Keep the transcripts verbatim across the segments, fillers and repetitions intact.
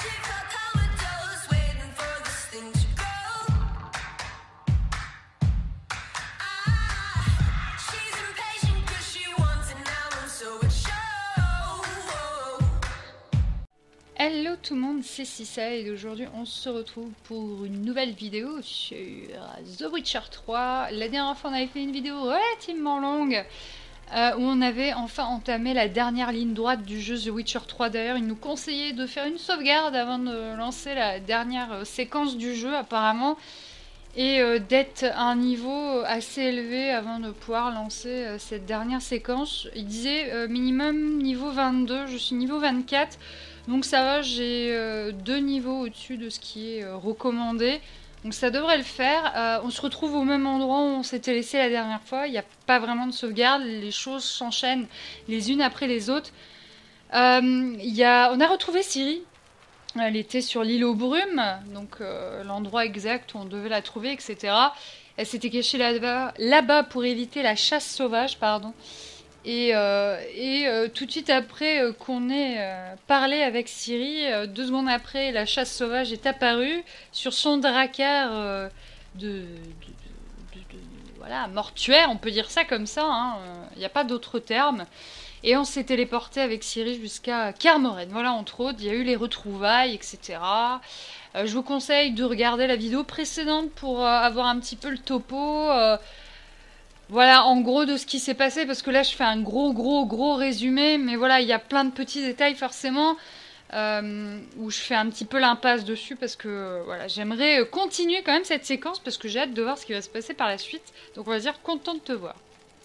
Hello tout le monde, c'est Sissa et aujourd'hui on se retrouve pour une nouvelle vidéo sur The Witcher trois. La dernière fois on avait fait une vidéo relativement longue euh, où on avait enfin entamé la dernière ligne droite du jeu The Witcher trois. D'ailleurs il nous conseillait de faire une sauvegarde avant de lancer la dernière euh, séquence du jeu apparemment. Et euh, d'être à un niveau assez élevé avant de pouvoir lancer euh, cette dernière séquence. Il disait euh, minimum niveau vingt-deux, je suis niveau vingt-quatre. Donc ça va, j'ai euh, deux niveaux au-dessus de ce qui est euh, recommandé. Donc ça devrait le faire. Euh, on se retrouve au même endroit où on s'était laissé la dernière fois. Il n'y a pas vraiment de sauvegarde. Les choses s'enchaînent les unes après les autres. Euh, y a... On a retrouvé Ciri. Elle était sur l'île aux brumes, donc euh, l'endroit exact où on devait la trouver, et cetera. Elle s'était cachée là-bas là-bas pour éviter la chasse sauvage, pardon. Et, euh, et euh, tout de suite après euh, qu'on ait euh, parlé avec Ciri, euh, deux secondes après, la chasse sauvage est apparue sur son drakkar euh, de, de, de, de, de voilà, mortuaire, on peut dire ça comme ça, hein, il n'y a pas d'autre terme. Et on s'est téléporté avec Ciri jusqu'à Kermoren. Voilà, entre autres, il y a eu les retrouvailles, et cetera. Euh, je vous conseille de regarder la vidéo précédente pour euh, avoir un petit peu le topo. Euh, voilà, en gros, de ce qui s'est passé. Parce que là, je fais un gros, gros, gros résumé. Mais voilà, il y a plein de petits détails, forcément, euh, où je fais un petit peu l'impasse dessus. Parce que, euh, voilà, j'aimerais continuer quand même cette séquence. Parce que j'ai hâte de voir ce qui va se passer par la suite. Donc, on va dire, content de te voir.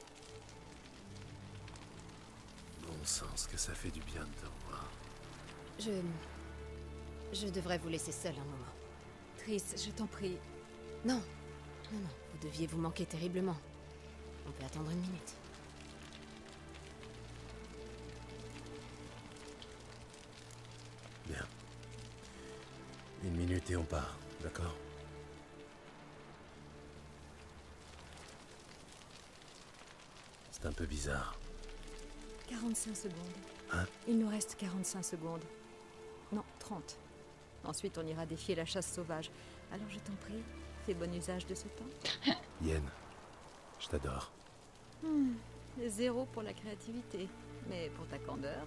Sens que ça fait du bien de te revoir. Je... Je devrais vous laisser seul un moment. Triss, je t'en prie. Non, non, non, vous deviez vous manquer terriblement. On peut attendre une minute. Bien. Une minute et on part, d'accord? C'est un peu bizarre. quarante-cinq secondes. Hein? Il nous reste quarante-cinq secondes. Non, trente. Ensuite, on ira défier la chasse sauvage. Alors, je t'en prie, fais bon usage de ce temps. Yen, je t'adore. Hmm, zéro pour la créativité, mais pour ta candeur.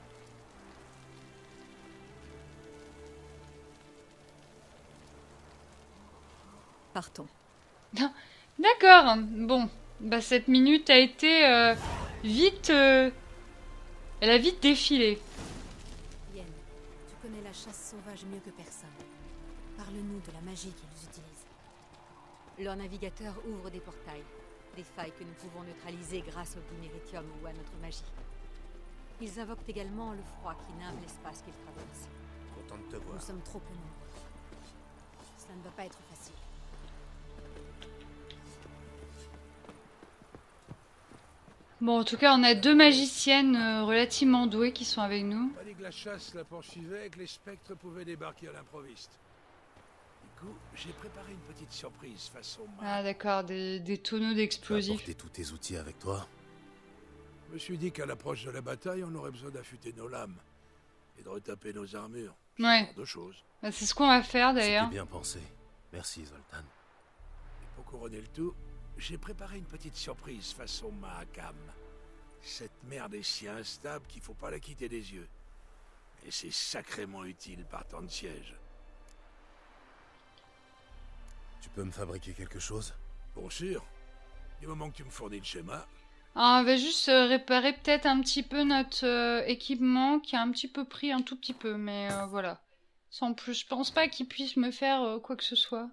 Partons. D'accord, bon. Bah, cette minute a été euh, vite... Euh... Elle a vite défilé. Yen, tu connais la chasse sauvage mieux que personne. Parle-nous de la magie qu'ils utilisent. Leur navigateur ouvre des portails, des failles que nous pouvons neutraliser grâce au dinéritium ou à notre magie. Ils invoquent également le froid qui nimbe l'espace qu'ils traversent. Content de te voir. Nous sommes trop peu nombreux. Cela ne va pas être facile. Bon, en tout cas, on a deux magiciennes euh, relativement douées qui sont avec nous. Pas dit que la chasse la poursuivait et que les spectres pouvaient débarquer à l'improviste. Du coup, j'ai préparé une petite surprise façon... Ah d'accord, des, des tonneaux d'explosifs. Tu as apporté tous tes outils avec toi? Je me suis dit qu'à l'approche de la bataille, on aurait besoin d'affûter nos lames et de retaper nos armures. Ouais. Ce genre de choses. Bah, c'est ce qu'on va faire d'ailleurs. C'était bien pensé. Merci Zoltan. Et pour couronner le tout, j'ai préparé une petite surprise façon Mahakam. Cette merde est si instable qu'il faut pas la quitter des yeux. Et c'est sacrément utile par temps de siège. Tu peux me fabriquer quelque chose? Pour sûr. Du moment que tu me fournis le schéma. Ah, on va juste euh, réparer peut-être un petit peu notre euh, équipement qui a un petit peu pris un tout petit peu, mais euh, voilà. Sans plus, je pense pas qu'il puisse me faire euh, quoi que ce soit.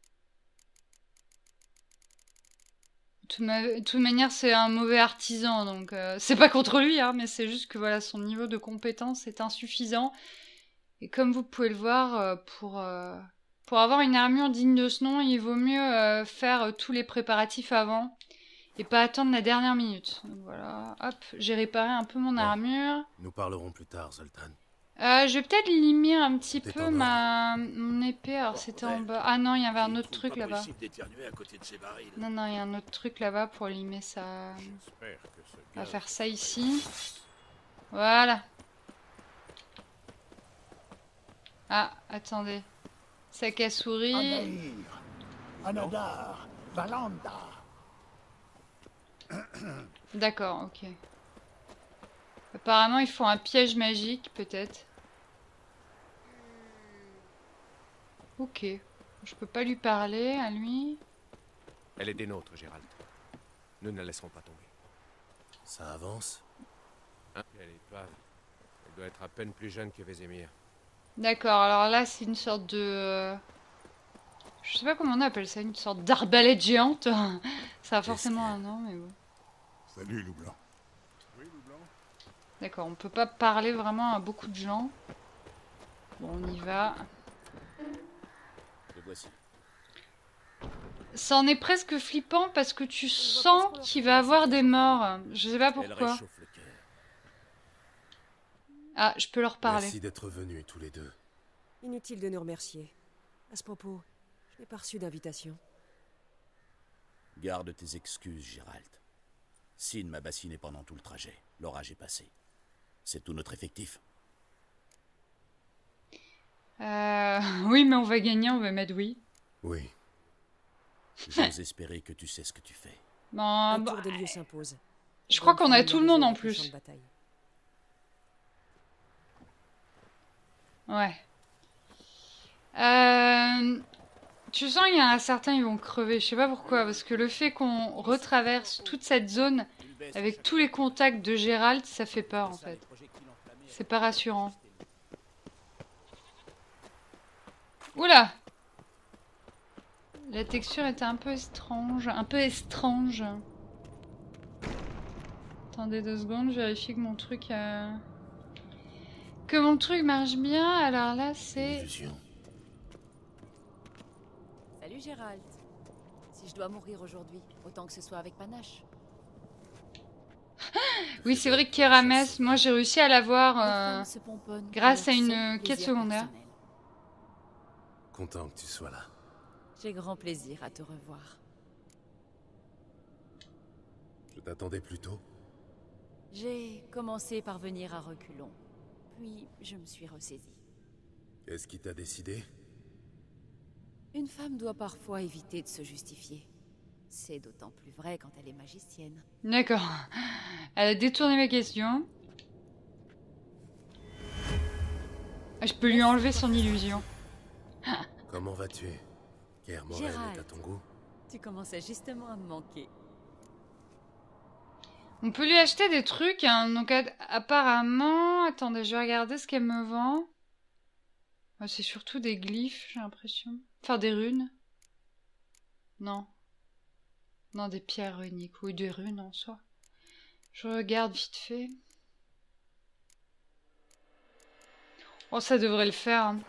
De toute, ma... de toute manière, c'est un mauvais artisan, donc euh, c'est pas contre lui, hein, mais c'est juste que voilà, son niveau de compétence est insuffisant. Et comme vous pouvez le voir, euh, pour, euh, pour avoir une armure digne de ce nom, il vaut mieux euh, faire euh, tous les préparatifs avant et pas attendre la dernière minute. Donc voilà, hop, j'ai réparé un peu mon Bon, armure. nous parlerons plus tard, Zoltan. Euh, je vais peut-être limer un petit Tout est peu en ma mon épée. Alors c'était en bas. Ah non, il y avait un autre truc là-bas. Non, non, il y a un autre truc là-bas pour limer ça. On va faire ça ici. Voilà. Ah, attendez. Sac à souris. Anaïr, Anadar, Valanda. D'accord, ok. Apparemment, ils font un piège magique, peut-être. Ok. Je peux pas lui parler, à lui. Elle est des nôtres, Gérald. Nous ne la laisserons pas tomber. Ça avance? Hein? Elle est pâle. Elle doit être à peine plus jeune que Vézémir. D'accord, alors là, c'est une sorte de... euh, Je sais pas comment on appelle ça, une sorte d'arbalète géante. Ça a forcément un nom, mais bon. Salut, Loup Blanc. D'accord, on peut pas parler vraiment à beaucoup de gens. Bon, on y va. Le voici. Ça en est presque flippant parce que tu sens qu'il va avoir des morts. Je sais pas Elle pourquoi. réchauffe le cœur. Ah, je peux leur parler. Merci d'être venus tous les deux. Inutile de nous remercier. À ce propos, je n'ai pas reçu d'invitation. Garde tes excuses, Gérald. Sin m'a bassiné pendant tout le trajet. L'orage est passé. C'est tout notre effectif. Euh... Oui, mais on va gagner, on va mettre oui. Oui. J'ose espérer que tu sais ce que tu fais. Bon, Un bah, tour des lieux s'impose. je crois qu'on a tout le monde en plus. Champ de bataille. Ouais. Euh... Tu sens qu'il y en a certains, ils vont crever. Je sais pas pourquoi, parce que le fait qu'on retraverse toute cette zone avec tous les contacts de Gérald, ça fait peur en fait. C'est pas rassurant. Oula! La texture était un peu étrange. Un peu étrange. Attendez deux secondes, je vérifie que mon truc... Euh... Que mon truc marche bien. Alors là, c'est... Illusion. Salut Gérald. Si je dois mourir aujourd'hui, autant que ce soit avec panache. Oui, c'est vrai que Kerames, moi j'ai réussi à l'avoir euh, Les femmes se pomponnent grâce pour à leur une seul quête plaisir secondaire. personnel. Content que tu sois là. J'ai grand plaisir à te revoir. Je t'attendais plus tôt. J'ai commencé par venir à reculons, puis je me suis ressaisie. Qu'est-ce qui t'a décidé? Une femme doit parfois éviter de se justifier. C'est d'autant plus vrai quand elle est magicienne. D'accord. Elle a détourné ma question. Ah, je peux lui enlever son illusion. Comment vas-tu? Kaer Morhen Gérald. est à ton goût? Tu commençais justement à me manquer. On peut lui acheter des trucs, hein. Donc a- apparemment... Attendez, je vais regarder ce qu'elle me vend. Ah, c'est surtout des glyphes, j'ai l'impression. Enfin, des runes. Non. Non, des pierres runiques. Ou des runes en soi. Je regarde vite fait. Oh, ça devrait le faire. Hein.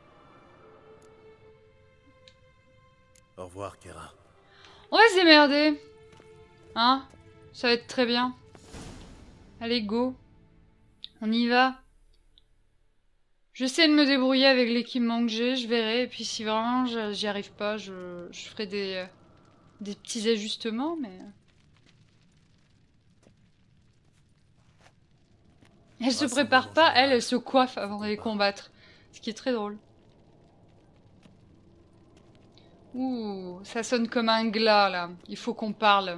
Au revoir, Kera. On va se démerder. Hein? Ça va être très bien. Allez, go. On y va. J'essaie de me débrouiller avec l'équipement que j'ai, je verrai. Et puis si vraiment je- j'y arrive pas, je, je ferai des, euh, des petits ajustements, mais... Elle se Ah, ça prépare va, pas, en général. elle, elle se coiffe avant de les combattre. Ce qui est très drôle. Ouh, ça sonne comme un glas, là. Il faut qu'on parle.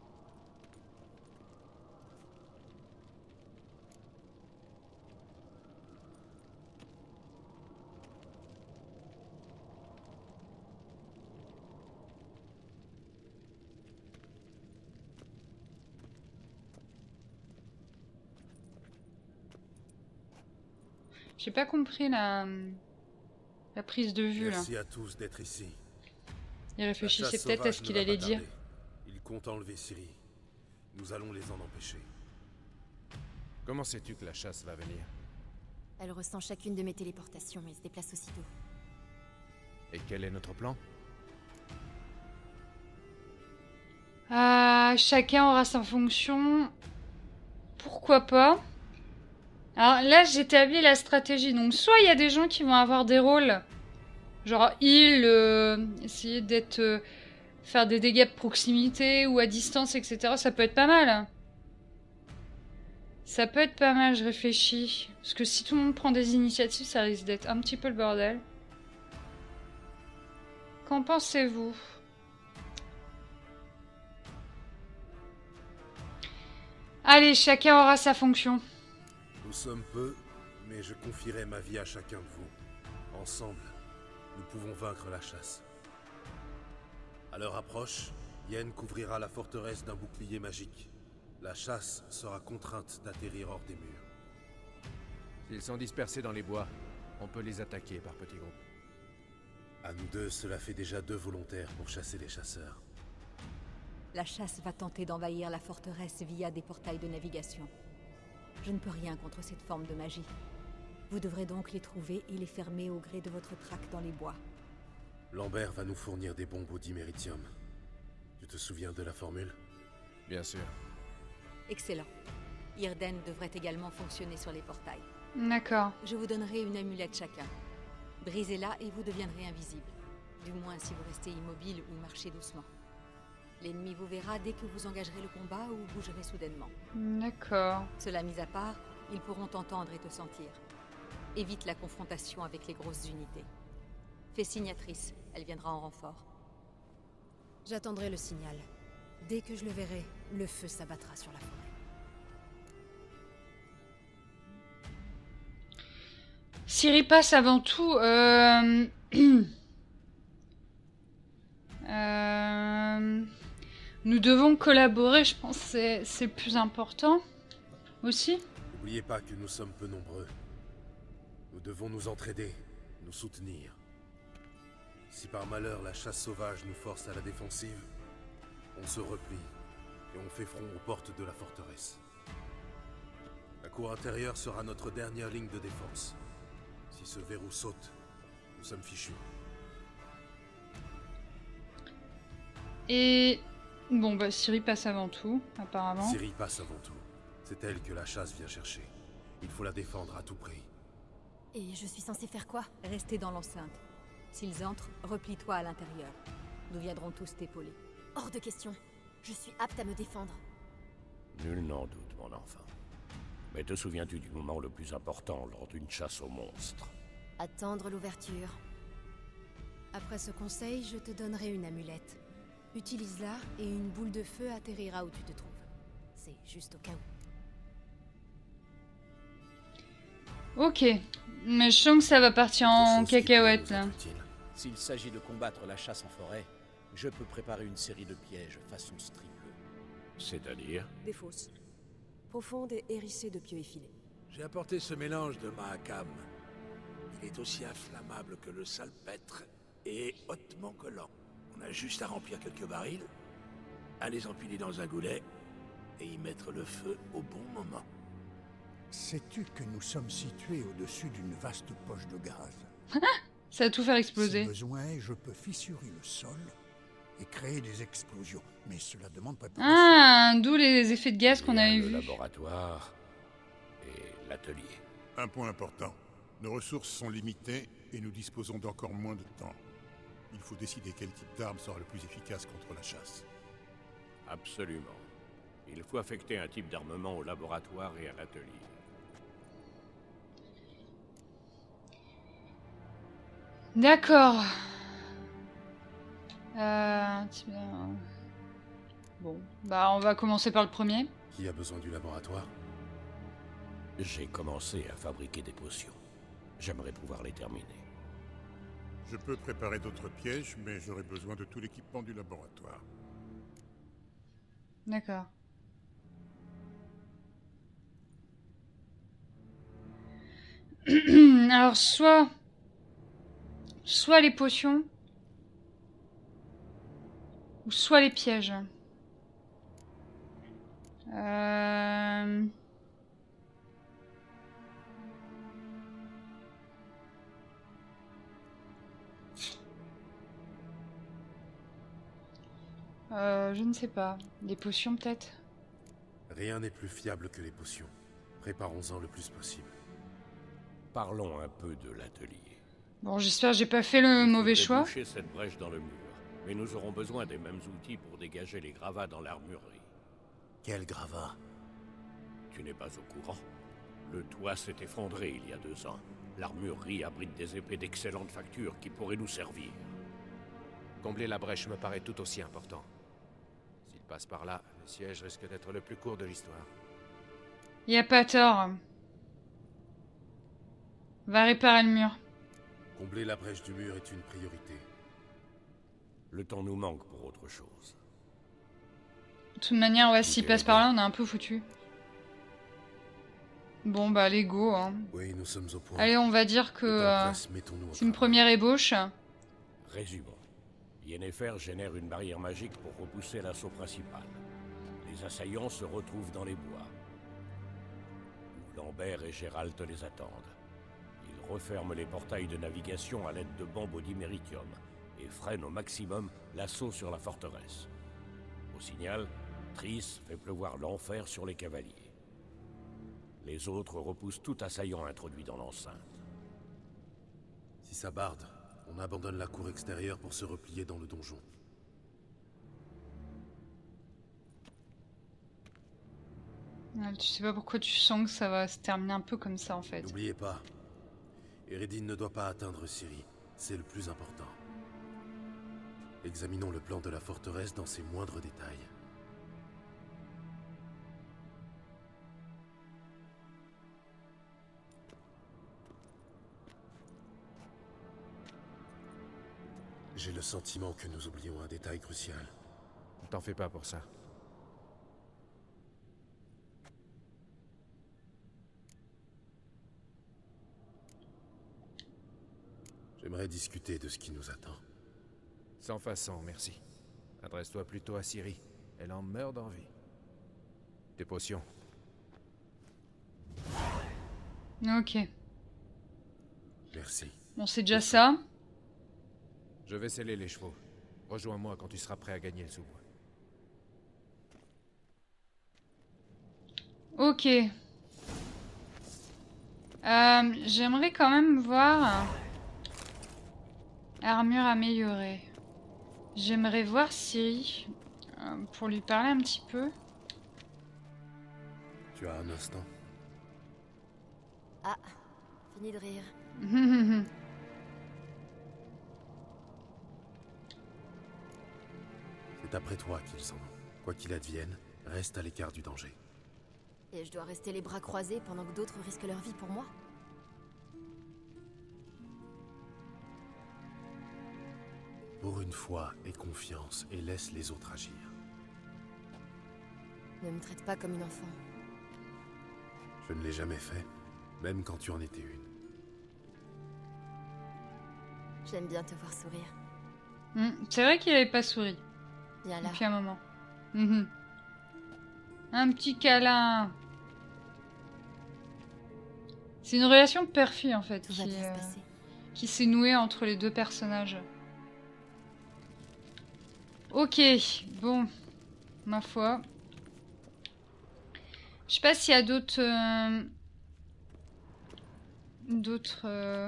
J'ai pas compris la, la prise de vue, là. Merci à tous d'être ici. Il La réfléchissait chasse peut-être à sauvage ce ne qu'il va allait pas dire. tarder. Ils comptent enlever Ciri. Nous allons les en empêcher. Comment sais-tu que la chasse va venir? Elle ressent chacune de mes téléportations et se déplace aussitôt. Et quel est notre plan? Euh, chacun aura sa fonction. Pourquoi pas? Alors là, j'établis la stratégie. Donc, soit il y a des gens qui vont avoir des rôles, genre heal, euh, essayer d'être, euh, faire des dégâts de proximité ou à distance, et cetera. Ça peut être pas mal. Ça peut être pas mal, je réfléchis. Parce que si tout le monde prend des initiatives, ça risque d'être un petit peu le bordel. Qu'en pensez-vous? Allez, chacun aura sa fonction. Nous sommes peu, mais je confierai ma vie à chacun de vous. Ensemble, nous pouvons vaincre la chasse. À leur approche, Yen couvrira la forteresse d'un bouclier magique. La chasse sera contrainte d'atterrir hors des murs. S'ils sont dispersés dans les bois, on peut les attaquer par petits groupes. À nous deux, cela fait déjà deux volontaires pour chasser les chasseurs. La chasse va tenter d'envahir la forteresse via des portails de navigation. Je ne peux rien contre cette forme de magie. Vous devrez donc les trouver et les fermer au gré de votre traque dans les bois. Lambert va nous fournir des bombes au diméritium. Tu te souviens de la formule? Bien sûr. Excellent. Irden devrait également fonctionner sur les portails. D'accord. Je vous donnerai une amulette chacun. Brisez-la et vous deviendrez invisible. Du moins si vous restez immobile ou marchez doucement. L'ennemi vous verra dès que vous engagerez le combat ou bougerez soudainement. D'accord. Cela mis à part, ils pourront t'entendre et te sentir. Évite la confrontation avec les grosses unités. Fais signatrice, elle viendra en renfort. J'attendrai le signal. Dès que je le verrai, le feu s'abattra sur la forêt. Ciri passe avant tout. Euh... euh... Nous devons collaborer, je pense que c'est le plus important aussi. N'oubliez pas que nous sommes peu nombreux. Nous devons nous entraider, nous soutenir. Si par malheur la chasse sauvage nous force à la défensive, on se replie et on fait front aux portes de la forteresse. La cour intérieure sera notre dernière ligne de défense. Si ce verrou saute, nous sommes fichus. Et... Bon bah Ciri passe avant tout, apparemment. Ciri passe avant tout. C'est elle que la chasse vient chercher. Il faut la défendre à tout prix. Et je suis censé faire quoi? Rester dans l'enceinte. S'ils entrent, replie-toi à l'intérieur. Nous viendrons tous t'épauler. Hors de question. Je suis apte à me défendre. Nul n'en doute, mon enfant. Mais te souviens-tu du moment le plus important lors d'une chasse aux monstres? Attendre l'ouverture. Après ce conseil, je te donnerai une amulette. Utilise-la et une boule de feu atterrira où tu te trouves. C'est juste au cas où. Ok, mais je sens que ça va partir en cacahuète là. S'il s'agit de combattre la chasse en forêt, je peux préparer une série de pièges façon strip. C'est-à-dire? Des fosses. Profondes et hérissées de pieux effilés. J'ai apporté ce mélange de Mahakam. Il est aussi inflammable que le salpêtre et hautement collant. On a juste à remplir quelques barils, à les empiler dans un goulet et y mettre le feu au bon moment. Sais-tu que nous sommes situés au-dessus d'une vaste poche de gaz? Ça va tout faire exploser. Si besoin, je peux fissurer le sol et créer des explosions. Mais cela demande préparation. Ah, d'où les effets de gaz qu'on avait Le vus. laboratoire et l'atelier. Un point important. Nos ressources sont limitées et nous disposons d'encore moins de temps. Il faut décider quel type d'arme sera le plus efficace contre la chasse. Absolument. Il faut affecter un type d'armement au laboratoire et à l'atelier. D'accord. Euh, type d'arme. Bon, bah on va commencer par le premier. Qui a besoin du laboratoire? J'ai commencé à fabriquer des potions. J'aimerais pouvoir les terminer. Je peux préparer d'autres pièges, mais j'aurai besoin de tout l'équipement du laboratoire. D'accord. Alors soit... Soit les potions... Ou soit les pièges. Euh... Euh, je ne sais pas. Des potions peut-être? Rien n'est plus fiable que les potions. Préparons-en le plus possible. Parlons un peu de l'atelier. Bon, j'espère que j'ai pas fait le mauvais choix. Boucher cette brèche dans le mur. Mais nous aurons besoin des mêmes outils pour dégager les gravats dans l'armurerie. Quel gravat? Tu n'es pas au courant. Le toit s'est effondré il y a deux ans. L'armurerie abrite des épées d'excellente facture qui pourraient nous servir. Combler la brèche me paraît tout aussi important. S'il passe par là, le siège risque d'être le plus court de l'histoire. Y a pas tort. Va réparer le mur. Combler la brèche du mur est une priorité. Le temps nous manque pour autre chose. De toute manière, ouais, Ok, s'il passe ok. par là, on est un peu foutu. Bon, bah, allez, go, hein. Oui, nous sommes au point. Allez, on va dire que Le temps euh, presse, mettons-nous au c'est une travail. première ébauche. Résumons. Yennefer génère une barrière magique pour repousser l'assaut principal. Les assaillants se retrouvent dans les bois, où Lambert et Gérald les attendent. Ils referment les portails de navigation à l'aide de bombes au diméritium et freinent au maximum l'assaut sur la forteresse. Au signal, Triss fait pleuvoir l'enfer sur les cavaliers. Les autres repoussent tout assaillant introduit dans l'enceinte. Si ça barde, on abandonne la cour extérieure pour se replier dans le donjon. Ouais, tu sais pas pourquoi tu sens que ça va se terminer un peu comme ça, en fait. N'oubliez pas, Eredin ne doit pas atteindre Ciri. C'est le plus important. Examinons le plan de la forteresse dans ses moindres détails. J'ai le sentiment que nous oublions un détail crucial. Ne t'en fais pas pour ça. J'aimerais discuter de ce qui nous attend. Sans façon, merci. Adresse-toi plutôt à Ciri. Elle en meurt d'envie. Tes potions. Ok. Merci. Bon, c'est déjà ça. Je vais sceller les chevaux. Rejoins-moi quand tu seras prêt à gagner le sous-bois. Ok. Euh, J'aimerais quand même voir... Armure améliorée. J'aimerais voir Ciri euh, pour lui parler un petit peu. Tu as un instant? Ah, fini de rire. C'est après toi qu'ils s'en vont. Quoi qu'il advienne, reste à l'écart du danger. Et je dois rester les bras croisés pendant que d'autres risquent leur vie pour moi? Pour une fois, aie confiance et laisse les autres agir. Ne me traite pas comme une enfant. Je ne l'ai jamais fait, même quand tu en étais une. J'aime bien te voir sourire. Hmm, c'est vrai qu'il avait pas souri Viens là. depuis un moment. Mhm. Un petit câlin. C'est une relation perfide en fait Tout va qui, bien se euh, passer. qui s'est nouée entre les deux personnages. Ok, bon, ma foi. Je sais pas s'il y a d'autres... euh, d'autres... euh,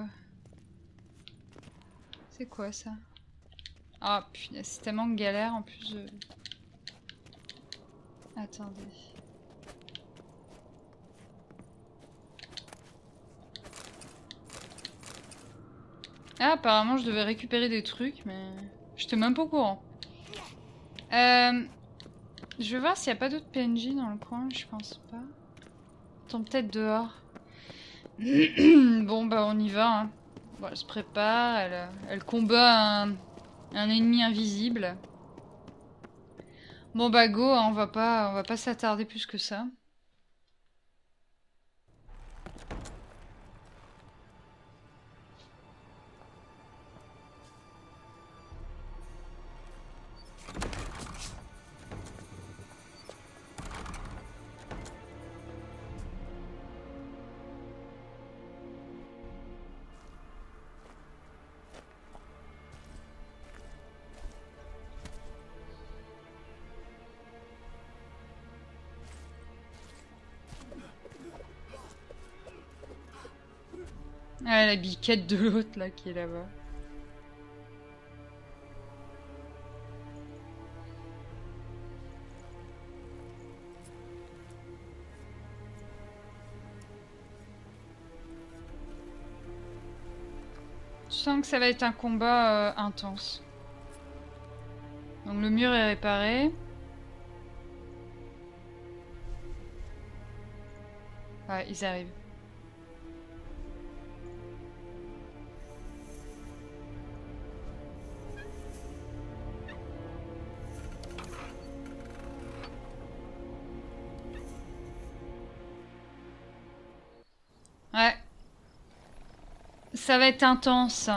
C'est quoi ça? Ah punaise, c'est tellement galère en plus de... Attendez. Ah, apparemment je devais récupérer des trucs, mais... J'étais même pas au courant. Euh... Je vais voir s'il n'y a pas d'autres P N J dans le coin, je pense pas. Attends, peut-être dehors. Bon, bah on y va. Hein. Bon, elle se prépare, elle, elle combat un, un ennemi invisible. Bon bah go, hein, on va pas, on va pas s'attarder plus que ça. Ah, la biquette de l'autre là qui est là-bas. Je sens que ça va être un combat euh, intense. Donc le mur est réparé. Ouais, ils arrivent. Ouais. Ça va être intense.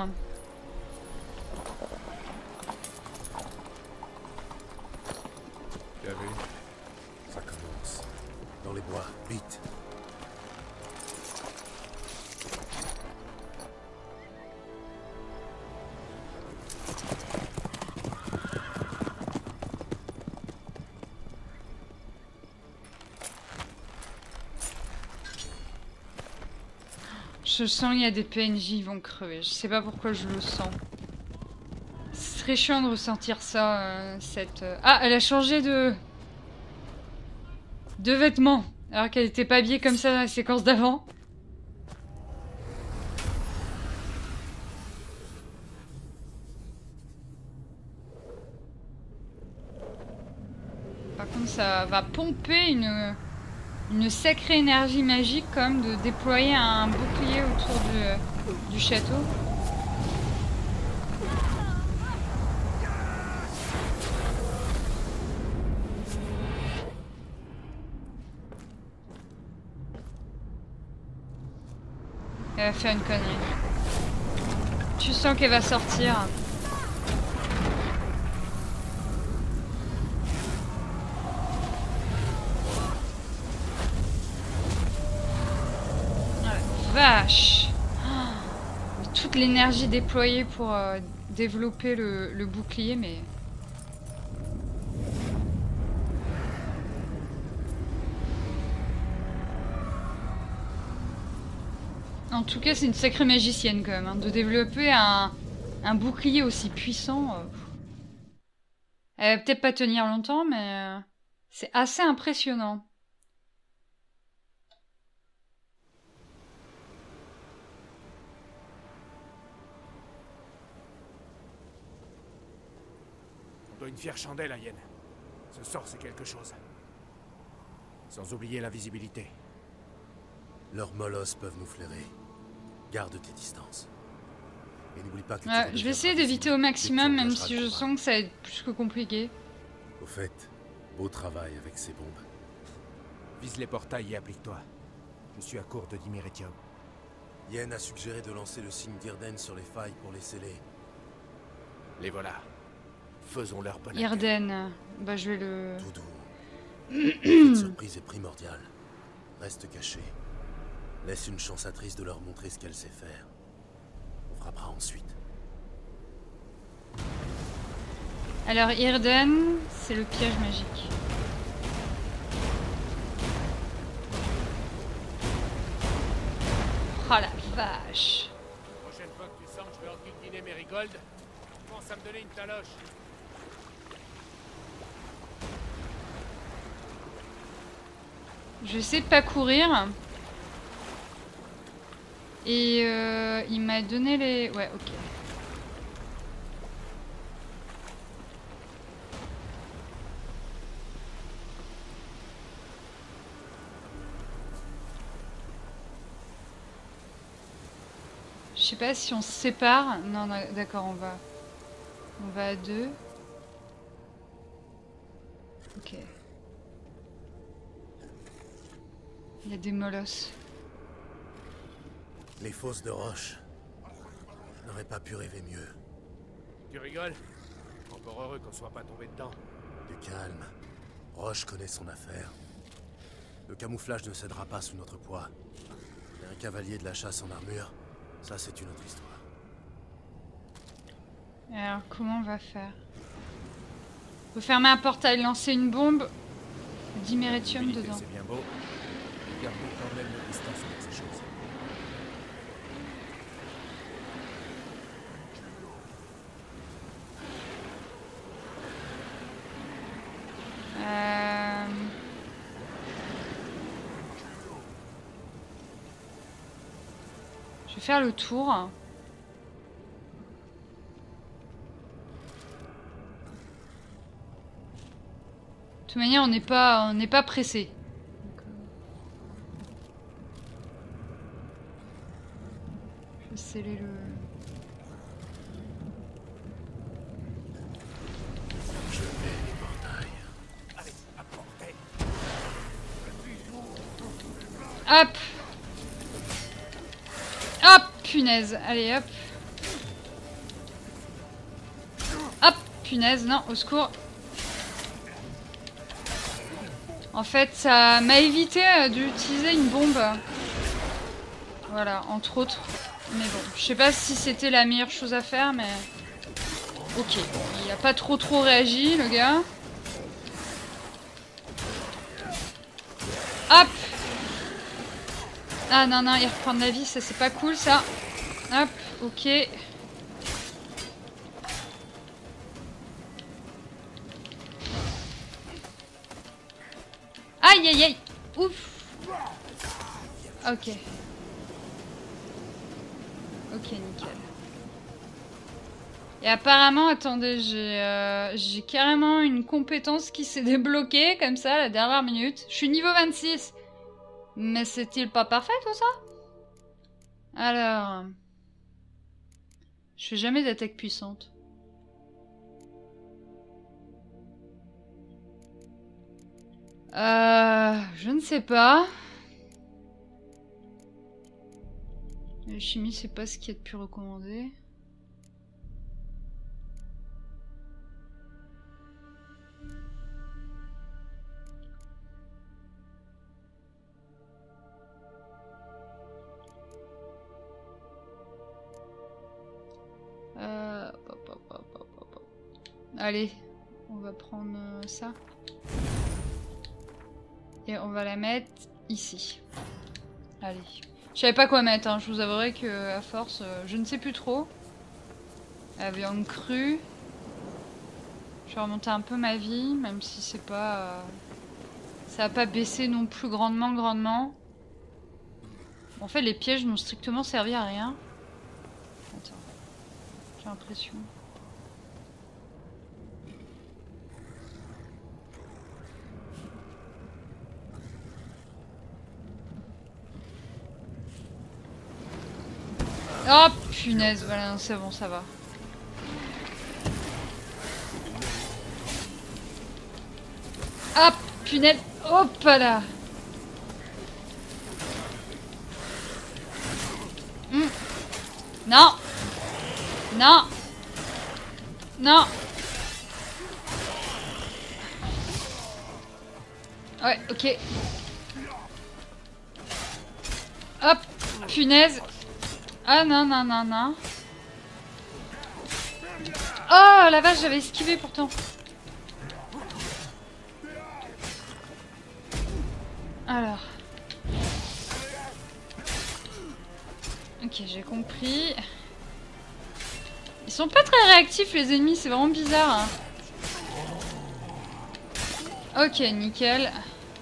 Tu as vu? Ça commence. Dans les bois, vite. Je sens qu'il y a des P N J qui vont crever. Je sais pas pourquoi je le sens. C'est très chiant de ressentir ça, euh, cette... euh, Ah, elle a changé de... de vêtements. Alors qu'elle était pas habillée comme ça dans la séquence d'avant. Par contre, ça va pomper une... une sacrée énergie magique comme de déployer un bouclier autour du, du château. Elle va faire une connerie. Tu sens qu'elle va sortir. Vache! Oh, toute l'énergie déployée pour euh, développer le, le bouclier, mais... En tout cas, c'est une sacrée magicienne quand même, hein, de développer un, un bouclier aussi puissant. Euh... Elle va peut-être pas tenir longtemps, mais euh, c'est assez impressionnant. On doit une fière chandelle à Yen. Ce sort, c'est quelque chose. Sans oublier l'invisibilité. Leurs molosses peuvent nous flairer. Garde tes distances. Et n'oublie pas que Ouais, je vais essayer d'éviter au maximum, même si je sens que ça va être plus que compliqué. Au fait, beau travail avec ces bombes. Vise les portails et applique-toi. Je suis à court de diméritium. Yen a suggéré de lancer le signe d'Irden sur les failles pour les sceller. Les voilà. Faisons leur bonne Irden, bah je vais le... Tout doux. Cette surprise est primordiale. Reste caché. Laisse une chansatrice de leur montrer ce qu'elle sait faire. On frappera ensuite. Alors Irden, c'est le piège magique. Oh la vache! La prochaine fois que tu sens que je vais enquiquiner Merigold, pense à me donner une taloche. Je vais essayer de pas courir. Et euh, il m'a donné les... Ouais, ok. Je sais pas si on se sépare. Non, d'accord, on va... On va à deux. Ok. Il y a des molosses. Les fosses de roche. Je n'aurais pas pu rêver mieux. Tu rigoles? Encore heureux qu'on soit pas tombé dedans. Du calme. Roche connaît son affaire. Le camouflage ne cédera pas sous notre poids. Et un cavalier de la chasse en armure, ça c'est une autre histoire. Alors, comment on va faire? Faut fermer un portail, lancer une bombe. Diméritium dedans. C'est bien beau. Gardons quand même nos distances avec ces choses. Euh... Je vais faire le tour. toute manière, on n'est pas, on n'est pas pressé. Je vais sceller le... Je mets les portails. Hop. Hop, punaise. Allez, hop. Hop, punaise. Non, au secours. En fait, ça m'a évité d'utiliser une bombe. Voilà, entre autres. Mais bon, je sais pas si c'était la meilleure chose à faire, mais... Ok, il a pas trop trop réagi, le gars. Hop. Ah non, non, il reprend de la vie, ça c'est pas cool, ça. Hop, ok. Aïe, aïe, aïe. Ouf. Ok. Ok, nickel. Et apparemment, attendez, j'ai euh, j'ai carrément une compétence qui s'est débloquée, comme ça, à la dernière minute. Je suis niveau vingt-six. Mais c'est-il pas parfait, tout ça? Alors... Je fais jamais d'attaque puissante. Euh... Je ne sais pas. La chimie, c'est pas ce qu'il y a de plus recommandé. Euh... Hop, hop, hop, hop, hop. Allez, on va prendre euh, ça. Et on va la mettre ici. Allez. Je savais pas quoi mettre, hein. Je vous avouerai que à force, euh, je ne sais plus trop. La viande crue. Je vais remonter un peu ma vie, même si c'est pas... Euh... Ça va pas baisser non plus grandement, grandement. En fait, les pièges n'ont strictement servi à rien. Attends. J'ai l'impression... Oh punaise, voilà, c'est bon, ça va. Hop, punaise, hop là. Mmh. Non. Non. Non. Ouais, ok. Hop, punaise. Ah non, non, non, non. Oh la vache, j'avais esquivé pourtant. Alors. Ok, j'ai compris. Ils sont pas très réactifs les ennemis, c'est vraiment bizarre. Hein. Ok, nickel.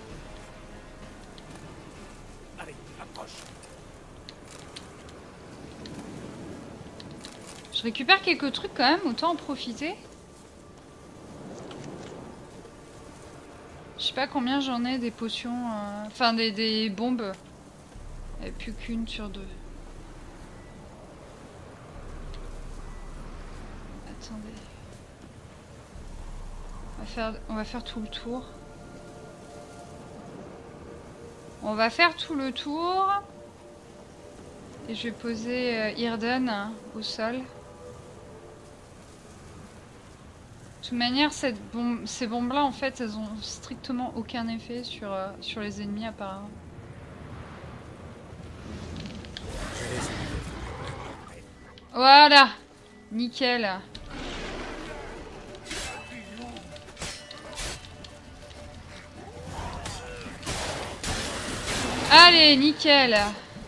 Je récupère quelques trucs quand même, autant en profiter. Je sais pas combien j'en ai des potions, euh... enfin des, des bombes. Il n'y a plus qu'une sur deux. Attendez. On va faire, on va faire tout le tour. On va faire tout le tour. Et je vais poser euh, Yrden hein, au sol. De toute manière, cette bombe, ces bombes-là, en fait, elles ont strictement aucun effet sur, euh, sur les ennemis, apparemment. Voilà. Nickel. Allez, nickel.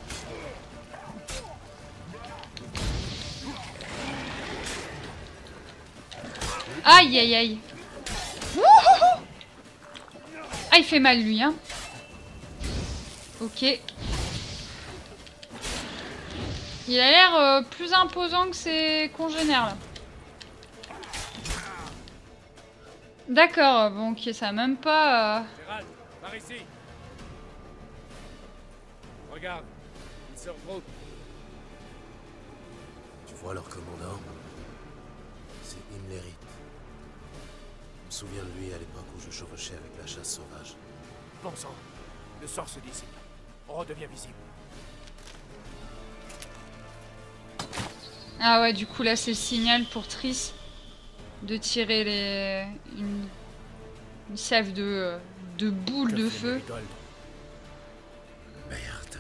Aïe aïe aïe. Wouhou. Ah, il fait mal lui, hein. Ok. Il a l'air euh, plus imposant que ses congénères là. D'accord, bon, ok, ça a même pas... Euh... Gérald, par ici. Regarde, ils se regroupent. Tu vois leur commandant? C'est Imlerit. Je me souviens de lui à l'époque où je chevauchais avec la chasse sauvage. Bon sang, le sort se dissipe. On redevient visible. Ah ouais, du coup là c'est le signal pour Triss de tirer les... une, une salve de, de boules de feu. Merde.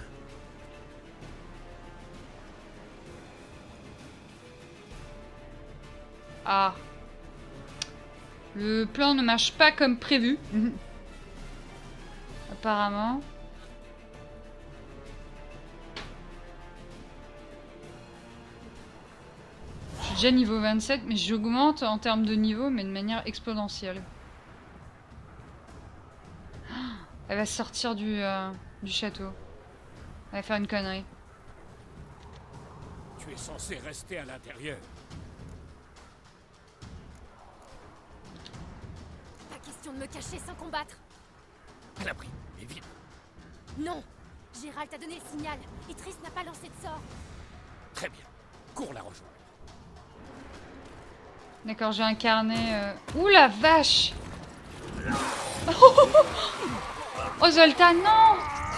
Ah. Le plan ne marche pas comme prévu. Apparemment. Je suis déjà niveau vingt-sept, mais j'augmente en termes de niveau, mais de manière exponentielle. Elle va sortir du, euh, du château. Elle va faire une connerie. Tu es censé rester à l'intérieur. Pas question de me cacher sans combattre. À l'abri, mais vite. Non. Gérald t'a donné le signal, et Triss n'a pas lancé de sort. Très bien. Cours la rejoindre. D'accord, j'ai un carnet... Euh... Ouh la vache. Oh, oh Zoltan, non.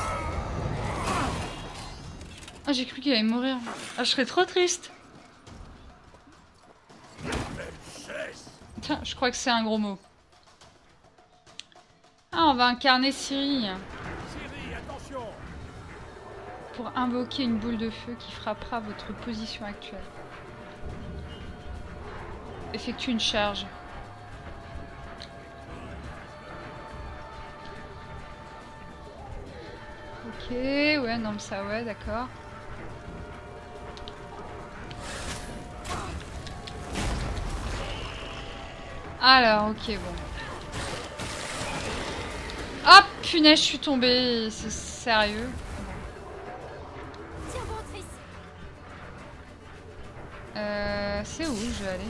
Oh, j'ai cru qu'il allait mourir. Ah, je serais trop triste. Tiens, je crois que c'est un gros mot. Ah, on va incarner Ciri. Ciri, attention. Pour invoquer une boule de feu qui frappera votre position actuelle. Effectue une charge. Ok, ouais, non, mais ça, ouais, d'accord. Alors, ok, bon. Hop, punaise, je suis tombée. C'est sérieux. Tiens bon, Triss. Euh, c'est où je vais aller?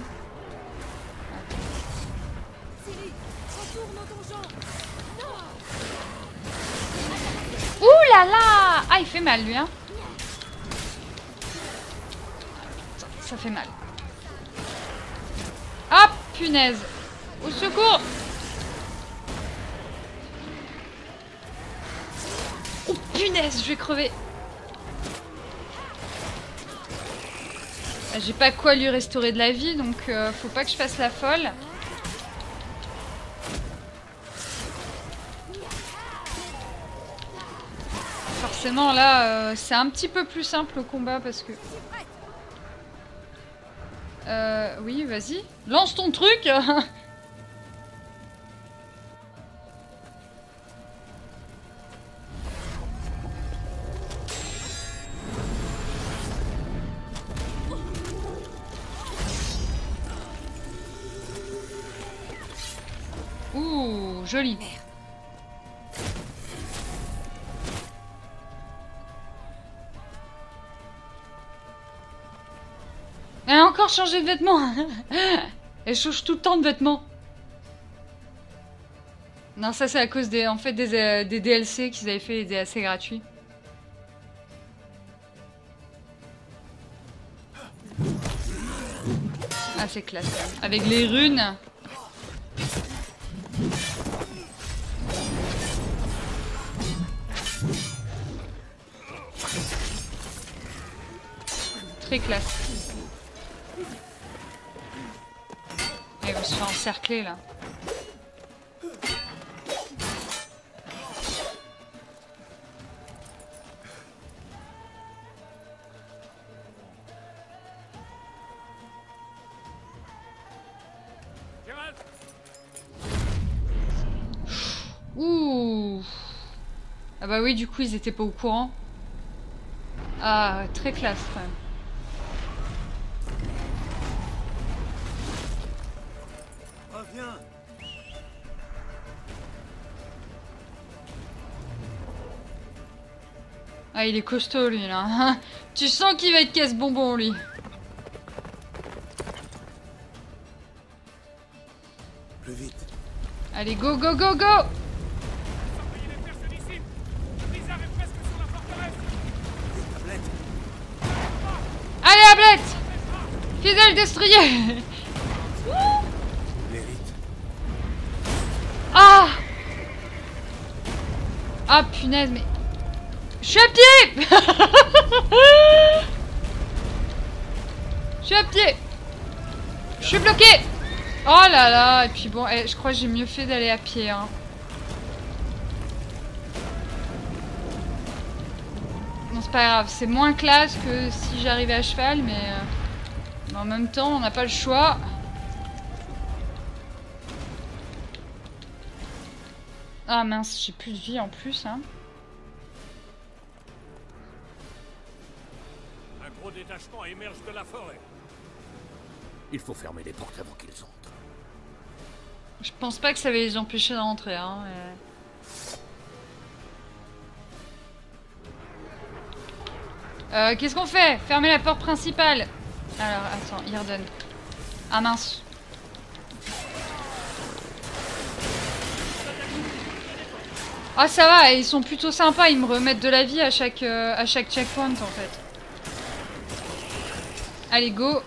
Ciri, retourne dans ton genre. Non. Ouh là là! Ah, il fait mal, lui, hein. Ça fait mal. Hop, punaise. Au secours! Oh, punaise, je vais crever. J'ai pas quoi lui restaurer de la vie, donc euh, faut pas que je fasse la folle. Forcément, là, euh, c'est un petit peu plus simple au combat parce que... Euh, oui, vas-y. Lance ton truc. Ouh, joli. Elle a encore changé de vêtements. Elle change tout le temps de vêtements. Non, ça c'est à cause des, en fait, des, euh, des D L C qu'ils avaient fait, les D L C gratuits. Ah, c'est classe. Avec les runes. Très classe. Et on se fait encercler là. Ouh. Ah bah oui, du coup ils étaient pas au courant. Ah, très classe quand même. Reviens. Ah, il est costaud lui là. Tu sens qu'il va être casse-bonbon lui. Plus vite. Allez, go, go, go, go! Allez, Ablette! Fidèle destrier! Ah! Ah, punaise, mais... Je suis à pied! Je suis à pied! Je suis bloqué! Oh là là! Et puis bon, eh, je crois que j'ai mieux fait d'aller à pied, hein. Non, c'est pas grave, c'est moins classe que si j'arrivais à cheval, mais... Euh, mais en même temps, on n'a pas le choix. Ah mince, j'ai plus de vie en plus, hein. Un gros détachement émerge de la forêt. Il faut fermer les portes avant qu'ils entrent. Je pense pas que ça va les empêcher d'entrer, hein. Mais... Euh, qu'est-ce qu'on fait? Fermer la porte principale. Alors, attends, il redonne. Ah mince. Ah ça va, ils sont plutôt sympas, ils me remettent de la vie à chaque, euh, à chaque checkpoint en fait. Allez, go.